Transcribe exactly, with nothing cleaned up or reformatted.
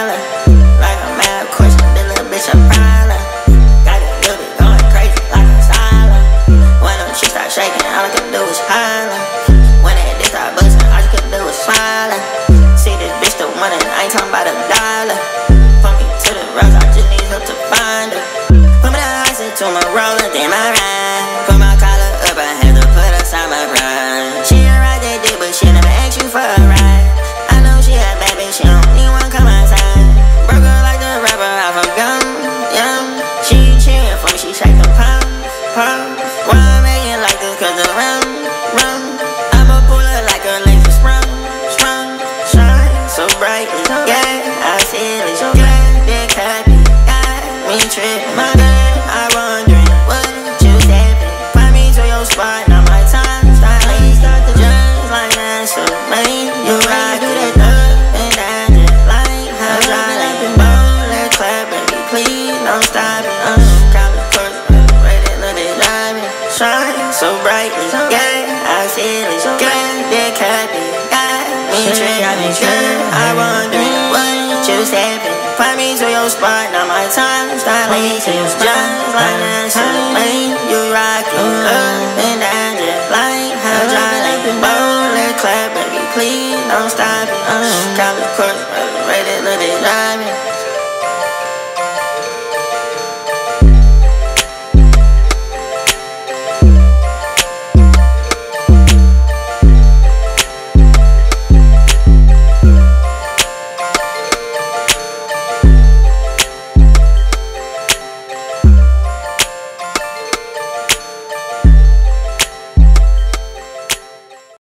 dollar. Like a mad question, this little bitch a problem. Got a little bit going crazy like a silent. When them shit start shaking, all I could do was holler. When that dick start bustin', all you could do was smile. See this bitch the one and I ain't talking about a dollar. Put me to the rose, I just need help to find her. Put me the ice into my roller, then my ride. Put my collar up, I had to put aside my pride. She a ride that dick, but she never asked you for a ride. I know she a bad bitch, she don't need one come outside. Broke her like the rapper off of gum, yeah. She cheering for me, she shake them palm, palm. Why I'm making like this, cause the rum, rum. I'ma pull her like a laser sprung, sprung. Shine so brightly, yeah. I feel it, yeah. Dick happy, got me tripping, my God. I wondering, what you stepping? Find me to your spot, now my time start late. Just like that, so man, you rock it up and down, just like how I like it. Let clap, baby, please don't stop it. Uh, college course, ready, let it drive it. Shine so brightly, yeah. I feel it, yeah. Dick happy, got me tripping, yeah. I wondering, what you stepping? Find me to your spot, now my time start late. Just like that, so man, you rock it up and down, just like how I like it. Let clap, baby, please don't stop it. Uh, college course, ready, let it drive it.